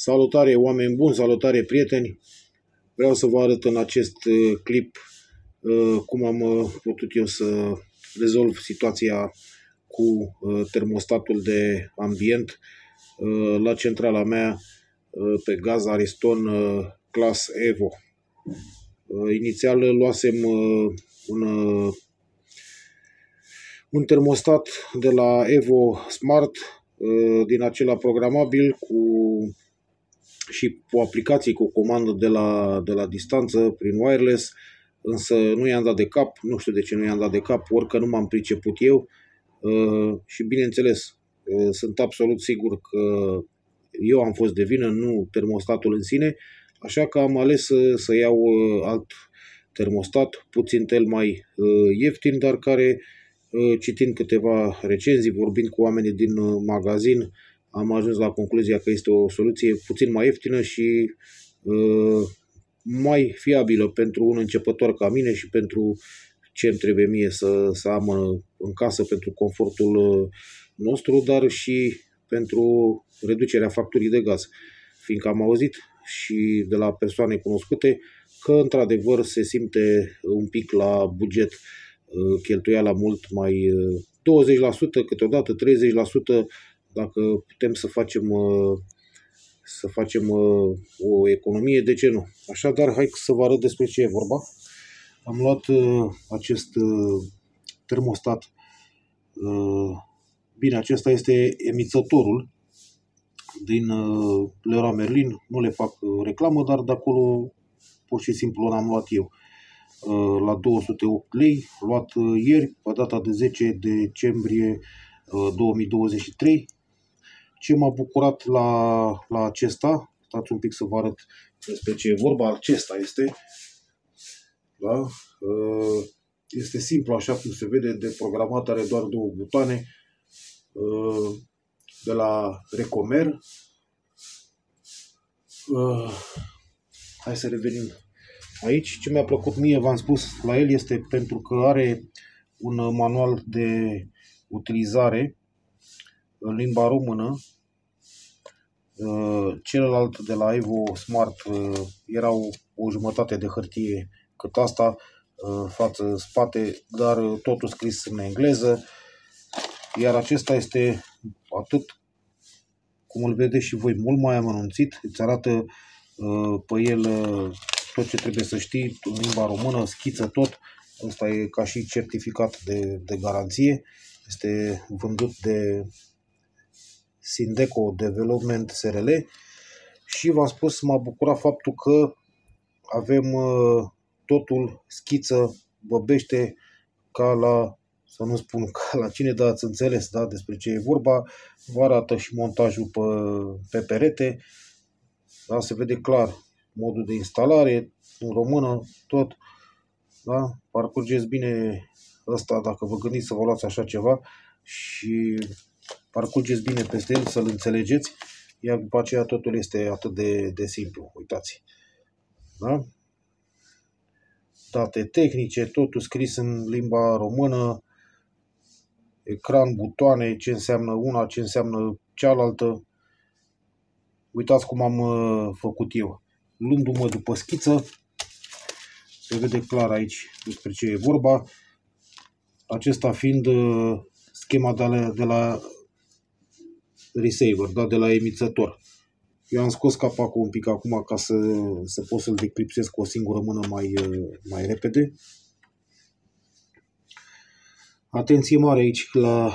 Salutare oameni buni, salutare prieteni! Vreau să vă arăt în acest clip cum am putut eu să rezolv situația cu termostatul de ambient la centrala mea pe gaz Ariston Class Evo. Inițial luasem un termostat de la Evo Smart din acela programabil și cu aplicații cu comandă de la distanță prin wireless, însă nu i-am dat de cap, nu știu de ce nu i-am dat de cap, ori că nu m-am priceput eu și bineînțeles sunt absolut sigur că eu am fost de vină, nu termostatul în sine, așa că am ales să iau alt termostat, puțin el mai ieftin, dar care, citind câteva recenzii, vorbind cu oamenii din magazin, am ajuns la concluzia că este o soluție puțin mai ieftină și mai fiabilă pentru un începător ca mine și pentru ce îmi trebuie mie să am în casă pentru confortul nostru, dar și pentru reducerea facturii de gaz. Fiindcă am auzit și de la persoane cunoscute că într-adevăr se simte un pic la buget cheltuiala mult mai 20%, câteodată 30%, dacă putem să facem o economie, de ce nu? Așadar, hai să vă arăt despre ce e vorba. Am luat acest termostat. Bine, acesta este emițătorul din Leroy Merlin. Nu le fac reclamă, dar de acolo pur și simplu l-am luat eu. La 208 lei, luat ieri, pe data de 10 decembrie 2023. Ce m-a bucurat la acesta, stați un pic să vă arăt despre ce e vorba, acesta este, da? Este simplu, așa cum se vede, de programat, are doar două butoane, de la Recomer. Hai să revenim aici. Ce mi-a plăcut mie, v-am spus, la el este pentru că are un manual de utilizare în limba română. Celălalt de la Evo Smart erau o jumătate de hârtie cât asta, față, spate, dar totul scris în engleză. Iar acesta este atât cum îl vedeți și voi, mult mai amănunțit. Îți arată pe el tot ce trebuie să știi în limba română, schiță tot. Ăsta e ca și certificat de garanție. Este vândut de Sindeco Development SRL și v-am spus, m-a bucurat faptul că avem totul schiță, băbește ca la, să nu spun ca la cine, dar ați înțeles, da, despre ce e vorba. Vă arată și montajul pe perete, da, se vede clar modul de instalare în română, tot, da, parcurgeți bine ăsta dacă vă gândiți să vă luați așa ceva și parcurgeți bine peste el, să-l înțelegeți, iar după aceea totul este atât de simplu. Uitați. Da? Date tehnice, totul scris în limba română, ecran, butoane, ce înseamnă una, ce înseamnă cealaltă. Uitați cum am făcut eu. Luându-mă după schiță, se vede clar aici despre ce e vorba. Acesta fiind schema de la receiver, da, de la emițător. Eu am scos capacul un pic acum ca să pot să-l declipsez cu o singură mână mai repede. Atenție mare aici la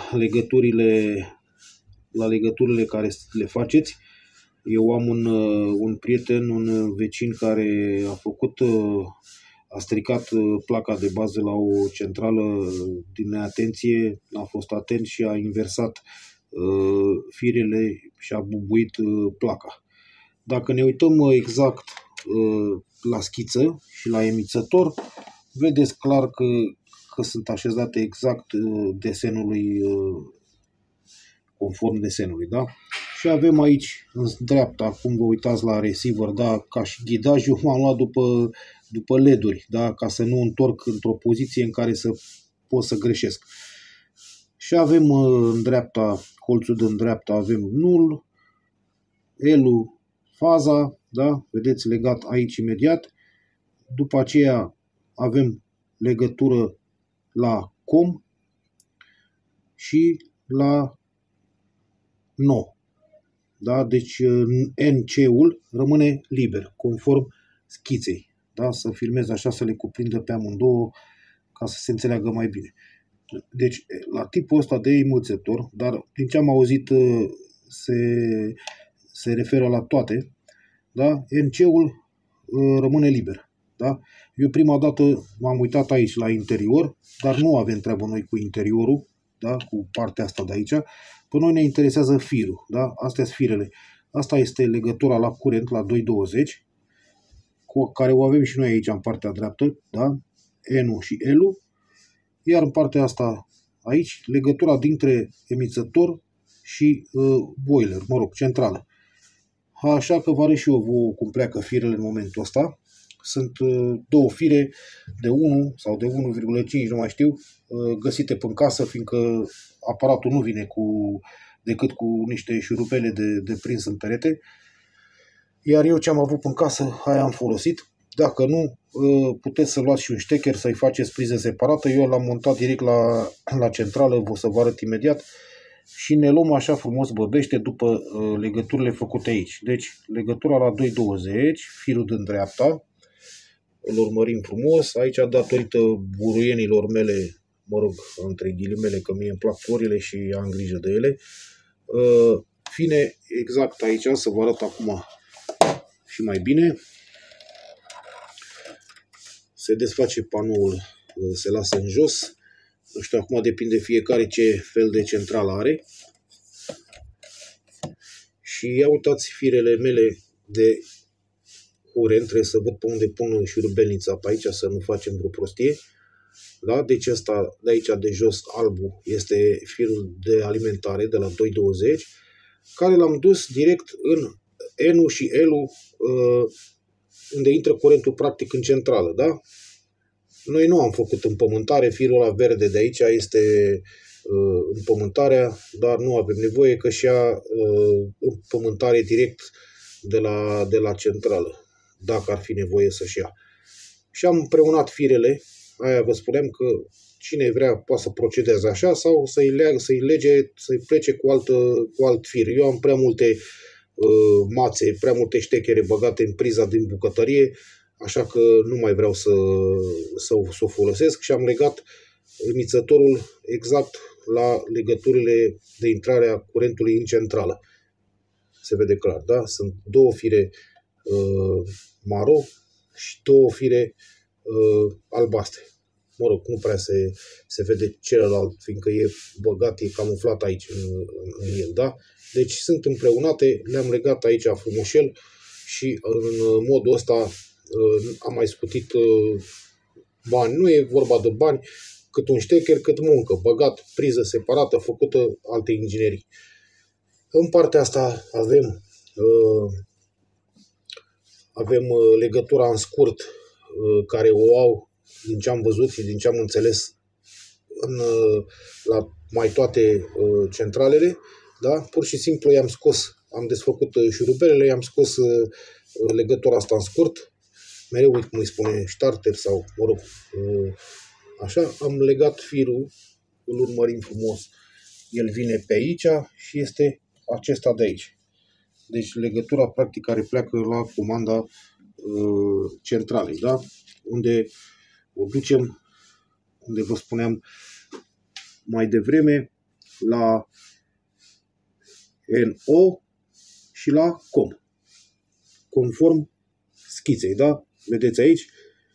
legăturile care le faceți. Eu am un prieten, un vecin care a stricat placa de bază la o centrală din neatenție, a fost atent și a inversat firele și a bubuit placa. Dacă ne uităm exact la schiță și la emițător, vedeți clar că sunt așezate exact desenului, conform desenului, da? Și avem aici în dreapta, cum vă uitați la receiver, da, ca și ghidaj, eu m-am luat după LED-uri, da, ca să nu întorc într-o poziție în care să pot să greșesc. Și avem în dreapta, colțul din dreapta, avem null, L-ul, faza, da? Vedeți, legat aici imediat. După aceea avem legătură la COM și la NO. Da? Deci NC-ul rămâne liber, conform schiței. Da? Să filmez așa, să le cuprindă pe amândouă, ca să se înțeleagă mai bine. Deci, la tipul ăsta de înmulțător, dar din ce am auzit se referă la toate, da? NC-ul rămâne liber. Da? Eu prima dată m-am uitat aici la interior, dar nu avem treabă noi cu interiorul, da? Cu partea asta de aici. Pe noi ne interesează firul. Da? Astea sunt firele. Asta este legătura la curent, la 220, cu care o avem și noi aici în partea dreaptă, da? N-ul și L-ul. Iar în partea asta aici, legătura dintre emițător și boiler, mă rog, centrală. Așa că vă arăt și eu vouă cum pleacă firele în momentul ăsta. Sunt două fire de 1 sau de 1,5, nu mai știu, găsite pe casă, fiindcă aparatul nu vine decât cu niște șurubele de prins în perete. Iar eu ce am avut în casă, aia am folosit. Dacă nu, puteți să luați și un ștecher, să-i faceți priză separată. Eu l-am montat direct la centrală, o să vă arăt imediat. Și ne luăm așa frumos băbește după legăturile făcute aici. Deci, legătura la 220, firul din dreapta, îl urmărim frumos. Aici, datorită buruienilor mele, mă rog, între ghilimele, că mie îmi plac florile și am grijă de ele, vine exact aici, să vă arăt acum și mai bine. Se desface panoul, se lasă în jos. Nu știu, acum depinde fiecare ce fel de centrală are. Și ia uitați firele mele de curent, trebuie să văd pe unde pun șurubelnița pe aici, să nu facem vreo prostie. Da? Deci ăsta de aici de jos, albul, este firul de alimentare de la 220, care l-am dus direct în N-ul și L-ul, unde intră curentul practic în centrală. Da? Noi nu am făcut împământare, firul ăla verde de aici este împământarea, dar nu avem nevoie, că și ia împământare direct de la centrală, dacă ar fi nevoie să-și ia. Și am împreunat firele, aia vă spuneam că cine vrea poate să procedeze așa sau să-i lege, să-i plece cu alt fir. Eu am prea multe mațe, prea multe ștechere băgate în priza din bucătărie, așa că nu mai vreau să o folosesc și am legat emițătorul exact la legăturile de intrare a curentului în centrală. Se vede clar, da? Sunt două fire maro și două fire albastre. Mă rog, nu prea se vede celălalt, fiindcă e băgat, e camuflat aici în el, da? Deci sunt împreunate, le-am legat aici frumușel și în modul ăsta am mai scutit bani. Nu e vorba de bani, cât un ștecher, cât muncă. Băgat, priză separată, făcută alte inginerii. În partea asta avem legătura în scurt, care o au, din ce am văzut și din ce am înțeles, la mai toate centralele. Da? Pur și simplu i-am scos, am desfăcut șurubelele, i-am scos legătura asta în scurt. Mereu uit cum îi spune, starter sau, mă rog, așa. Am legat firul, îl urmărim frumos. El vine pe aici și este acesta de aici. Deci legătura practic care pleacă la comanda centralei, da? Unde o ducem, unde vă spuneam mai devreme, la NO și la COM, conform schiței, da? Vedeți aici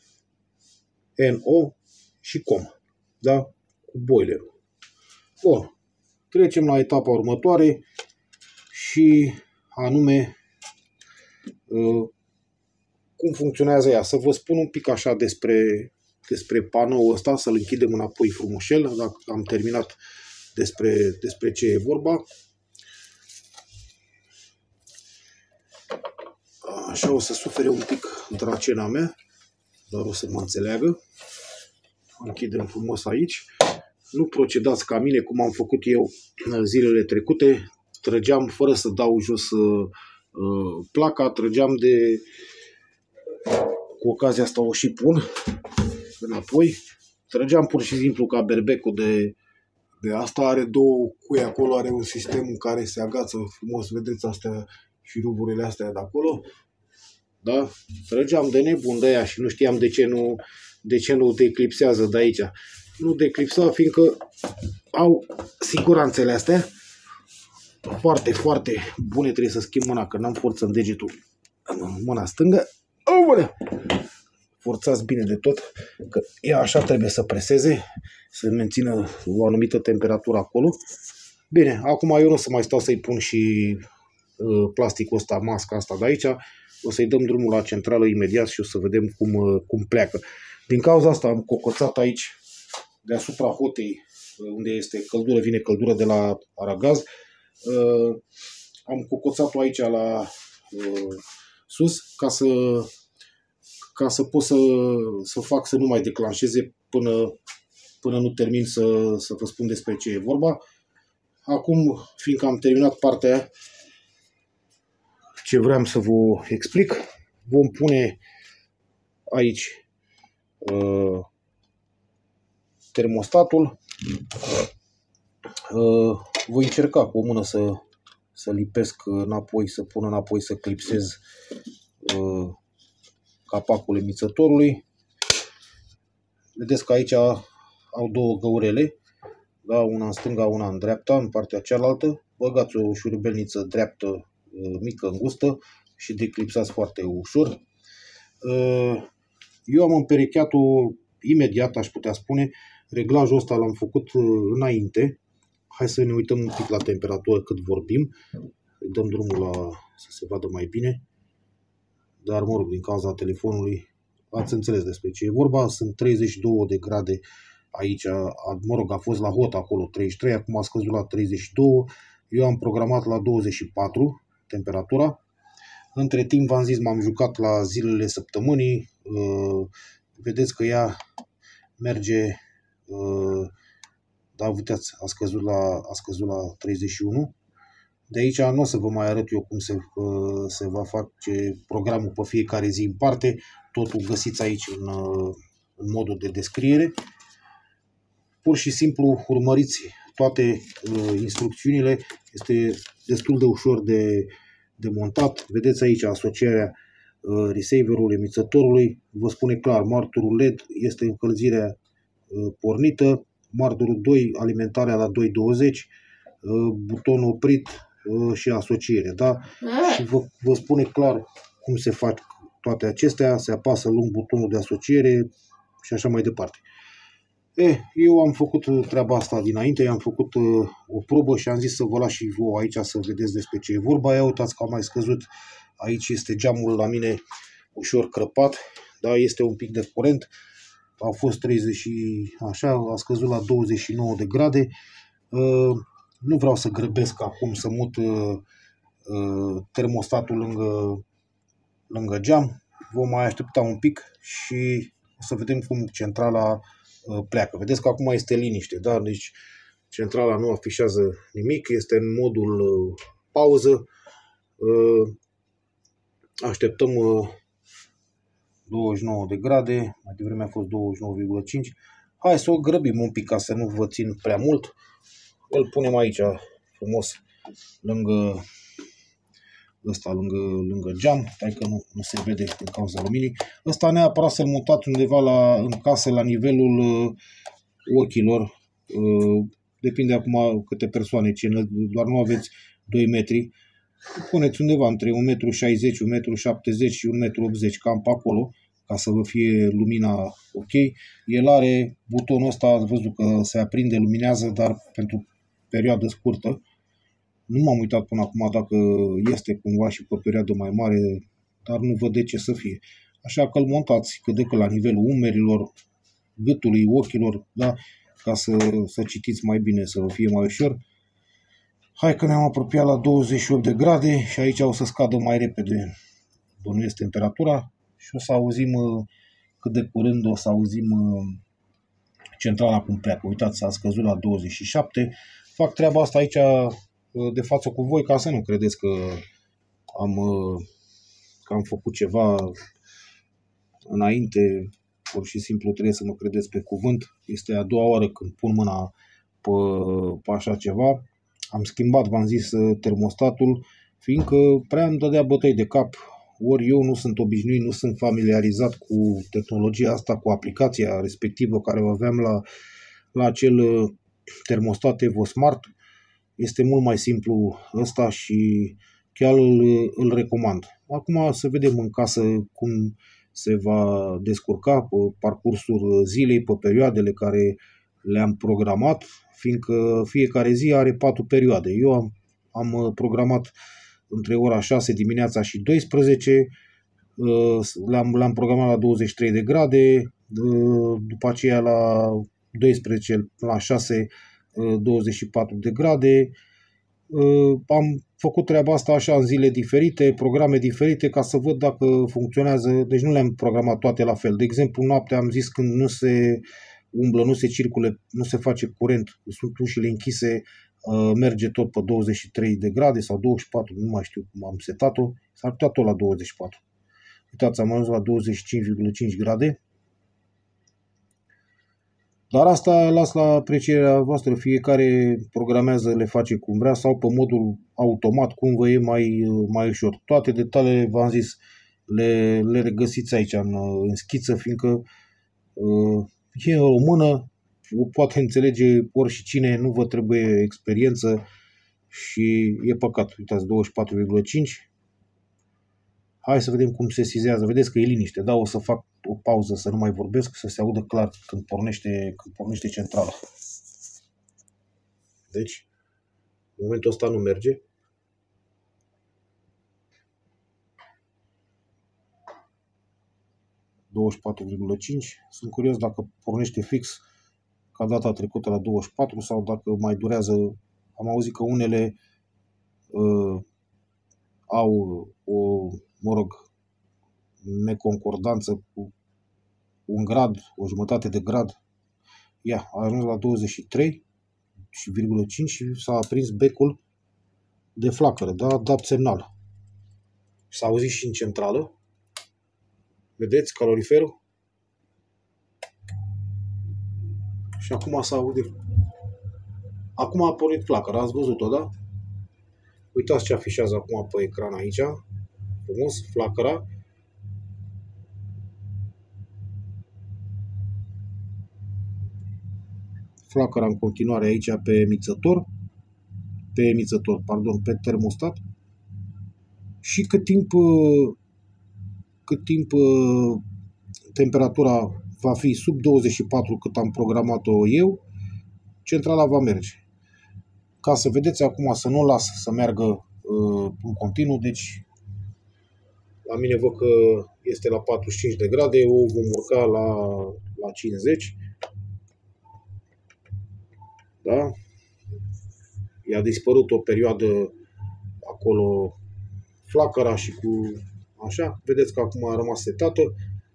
NO și COM, da? Cu boilerul. Bun. Trecem la etapa următoare și anume cum funcționează ea. Să vă spun un pic așa despre panoul ăsta, să-l închidem înapoi frumușel, dacă am terminat despre ce e vorba. Așa o să sufere un pic dracena mea, dar o să mă înțeleagă. Închidem frumos aici. Nu procedați ca mine, cum am făcut eu zilele trecute. Trăgeam fără să dau jos placa, trăgeam de... Cu ocazia asta o și pun înapoi. Trăgeam pur și simplu ca berbecul de asta. Are două cui acolo, are un sistem în care se agață frumos, vedeți astea și ruburile astea de acolo. Da? Trăgeam de nebun de aia și nu știam de ce nu declipsează de aici. Nu declipsa fiindcă au siguranțele astea foarte, foarte bune. Trebuie să schimb mâna, că n-am forță în degetul, în mâna stângă. Aoleu! Forțați bine de tot, că ea așa trebuie să preseze, să mențină o anumită temperatură acolo. Bine, acum eu nu o să mai stau să-i pun și plasticul ăsta, masca asta de aici. O să-i dăm drumul la centrală imediat și o să vedem cum pleacă. Din cauza asta am cocoțat aici, deasupra hotei, unde este căldură, vine căldură de la aragaz. Am cocoțat-o aici la sus ca să pot să fac să nu mai declanșeze până nu termin să vă spun despre ce e vorba. Acum, fiindcă am terminat partea aia, ce vreau să vă explic, vom pune aici termostatul. Voi încerca cu o mână să lipesc înapoi, să pun înapoi, să clipsez capacul emițătorului. Vedeți că aici au două găurele, da? Una în stânga, una în dreapta, în partea cealaltă. Băgați o șurubelniță dreaptă, mică, îngustă și declipsați foarte ușor. Eu am împerecheat-o imediat, aș putea spune. Reglajul ăsta l-am făcut înainte. Hai să ne uităm un pic la temperatură cât vorbim. Îi dăm drumul să se vadă mai bine. Dar, mă rog, din cauza telefonului, ați înțeles despre ce e vorba. Sunt 32 de grade aici. Mă rog, a fost la hot acolo 33, acum a scăzut la 32. Eu am programat la 24 temperatura. Între timp, v-am zis, m-am jucat la zilele săptămânii. Vedeți că ea merge... Da, uitați, a scăzut la 31. De aici nu o să vă mai arăt eu cum se va face programul pe fiecare zi în parte. Totul găsiți aici în modul de descriere. Pur și simplu urmăriți toate instrucțiunile. Este destul de ușor de montat. Vedeți aici asocierea receiverului, emițătorului. Vă spune clar, martorul LED este încălzirea pornită. Martorul 2, alimentarea la 220, buton oprit și asociere, da? Și vă spune clar cum se fac toate acestea, se apasă lung butonul de asociere și așa mai departe. Eu am făcut treaba asta dinainte, am făcut o probă și am zis să vă las și voi aici să vedeți despre ce e vorba. Ia uitați că am mai scăzut, aici este geamul la mine ușor crăpat, da? Este un pic de curent. A fost 30 și așa, a scăzut la 29 de grade. Nu vreau să grăbesc acum să mut termostatul lângă geam. Vom mai aștepta un pic și o să vedem cum centrala pleacă. Vedeți că acum este liniște, da? Deci centrala nu afișează nimic, este în modul pauză. Așteptăm 29 de grade, mai devreme a fost 29,5. Hai să o grăbim un pic ca să nu vă țin prea mult. Îl punem aici frumos lângă ăsta, lângă geam, stai că nu se vede din cauza luminii. Ăsta neapărat să-l mutați undeva în casă la nivelul ochilor. Depinde acum câte persoane țin, doar nu aveți 2 metri. Puneți undeva între 1,60 m, 1,70 m și 1,80 m, cam pe acolo, ca să vă fie lumina ok. El are butonul ăsta, ați văzut că se aprinde, luminează, dar pentru perioadă scurtă. Nu m-am uitat până acum dacă este cumva și pe perioadă mai mare, dar nu văd de ce să fie. Așa că îl montați cât de cât la nivelul umerilor, gâtului, ochilor, da? Ca să citiți mai bine, să vă fie mai ușor. Hai că ne-am apropiat la 28 de grade și aici o să scadă mai repede, bănuiesc, temperatura și o să auzim cât de curând o să auzim centrala cum pleacă. Uitați, s-a scăzut la 27. Fac treaba asta aici de față cu voi ca să nu credeți că că am făcut ceva înainte, pur și simplu trebuie să mă credeți pe cuvânt. Este a doua oară când pun mâna pe așa ceva. Am schimbat, v-am zis, termostatul, fiindcă prea îmi dădea bătăi de cap. Ori eu nu sunt obișnuit, nu sunt familiarizat cu tehnologia asta, cu aplicația respectivă care o aveam la acel termostat Evo Smart. Este mult mai simplu ăsta și chiar îl recomand. Acum să vedem în casă cum se va descurca pe parcursul zilei, pe perioadele care le-am programat, fiindcă fiecare zi are 4 perioade. Eu am programat între ora 6 dimineața și 12, le-am programat la 23 de grade, după aceea la 12, la 6, 24 de grade. Am făcut treaba asta așa în zile diferite, programe diferite, ca să văd dacă funcționează. Deci nu le-am programat toate la fel. De exemplu, noaptea am zis când nu se umblă, nu se circule, nu se face curent, sunt ușile închise, merge tot pe 23 de grade sau 24, nu mai știu cum am setat-o, s-ar putea tot la 24. Uitați, am ajuns la 25,5 grade. Dar asta las la aprecierea voastră, fiecare programează, le face cum vrea sau pe modul automat, cum vă e mai ușor. Toate detaliile, v-am zis, le regăsiți aici în schiță, fiindcă e în română, o poate înțelege oricine, nu vă trebuie experiență și e păcat. Uitați, 24,5. Hai să vedem cum se sizează. Vedeți că e liniște, da? O să fac o pauză să nu mai vorbesc, să se audă clar când pornește centrala. Deci, în momentul ăsta nu merge. (24,5). Sunt curios dacă pornește fix ca data trecută la 24 sau dacă mai durează. Am auzit că unele au o, neconcordanță cu un grad, o jumătate de grad. Ia, a ajuns la 23,5 și s-a aprins becul de flacără, da? Dat semnal. S-a auzit și în centrală. Vedeți caloriferul? Și acum s-a auzit. Acum a pornit flacăra, ați văzut-o, da? Uitați ce afișează acum pe ecran aici. Frumos, flacăra. Flacăra în continuare aici pe pe termostat. Și cât timp temperatura va fi sub 24 cât am programat-o eu, centrala va merge. Ca să vedeți acum, să nu o las să meargă în continuu, deci la mine văd că este la 45 de grade, o vom urca la 50. Da? I-a dispărut o perioadă acolo flacăra și cu așa. Vedeți că acum a rămas setată.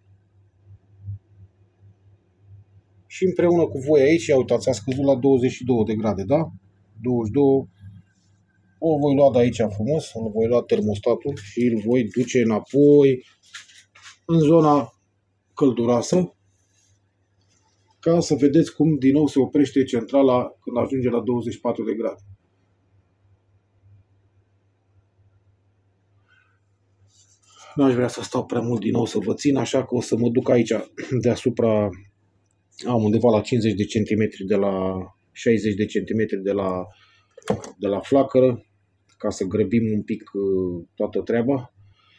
Și împreună cu voi aici, uitați, a scăzut la 22 de grade, da? 22. O voi lua de aici frumos, îl voi lua termostatul și îl voi duce înapoi în zona călduroasă, ca să vedeți cum din nou se oprește centrala când ajunge la 24 de grade. Nu aș vrea să stau prea mult din nou să vă țin, așa că o să mă duc aici deasupra, am undeva la 50 de centimetri de la 60 de centimetri de la flacără, ca să grăbim un pic toată treaba.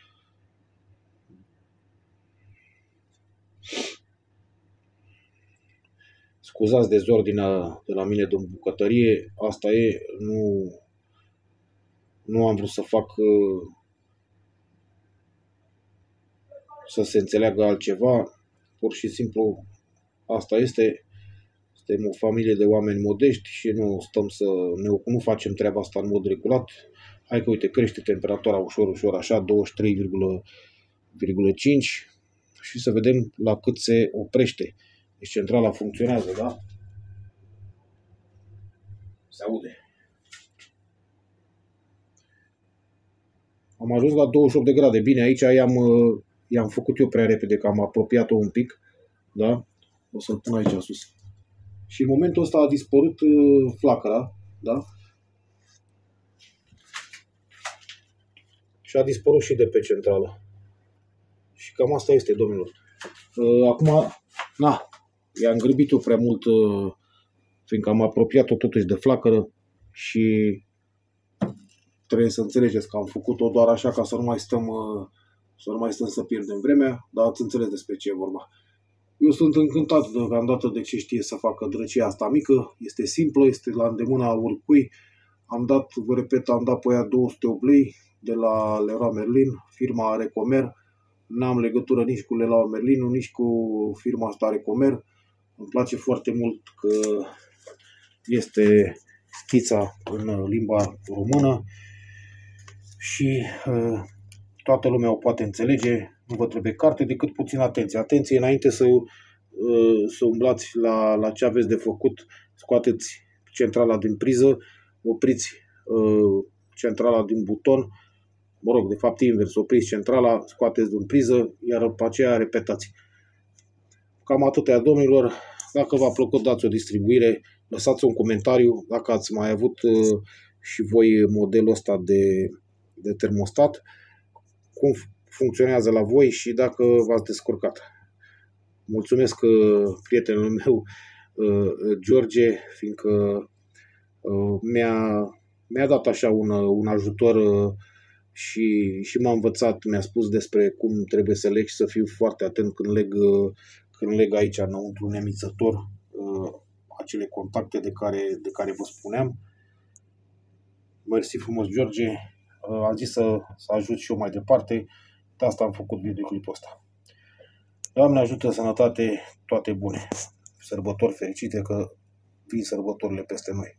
Scuzați dezordinea de la mine din bucătărie, asta e, nu am vrut să fac să se înțeleagă altceva, pur și simplu asta este. Suntem o familie de oameni modești și nu stăm nu facem treaba asta în mod regulat. Hai că uite, crește temperatura ușor, așa, 23,5 și să vedem la cât se oprește. Deci centrala funcționează, da? Se aude. Am ajuns la 28 de grade. Bine, aici i-am făcut eu prea repede, că am apropiat-o un pic. Da? O să-l pun aici sus. Și în momentul ăsta a dispărut flacăra. Da? Și a dispărut și de pe centrală. Și cam asta este, domnilor. Acum, i-am grăbit eu prea mult, fiindcă am apropiat-o totuși de flacără și trebuie să înțelegeți că am făcut-o doar așa ca să nu mai stăm să pierdem vremea, dar ați înțeles despre ce e vorba. Eu sunt încântat deocamdată de ce știe să facă drăcia asta mică, este simplă, este la îndemâna oricui. Am dat, vă repet, am dat pe ea 208 lei de la Leroy Merlin, firma Recomer. N-am legătură nici cu Leroy Merlin, nici cu firma asta Recomer. Îmi place foarte mult că este schița în limba română și toată lumea o poate înțelege. Nu vă trebuie carte decât puțin atenție. Atenție înainte să umblați la ce aveți de făcut. Scoateți centrala din priză, opriți centrala din buton. Mă rog, de fapt invers, opriți centrala, scoateți din priză, iar după aceea repetați. Cam atâtea, domnilor. Dacă v-a plăcut, dați o distribuire, lăsați un comentariu dacă ați mai avut și voi modelul ăsta de termostat, cum funcționează la voi și dacă v-ați descurcat. Mulțumesc prietenul meu, George, fiindcă mi-a dat așa un ajutor și m-a învățat, mi-a spus despre cum trebuie să leg și să fiu foarte atent când leg aici înăuntru un emițător acele contacte de care vă spuneam. Mersi frumos, George. Am zis să ajut și eu mai departe. De asta am făcut videoclipul ăsta. Doamne ajută, sănătate, toate bune. Sărbători fericite, că vin sărbătorile peste noi.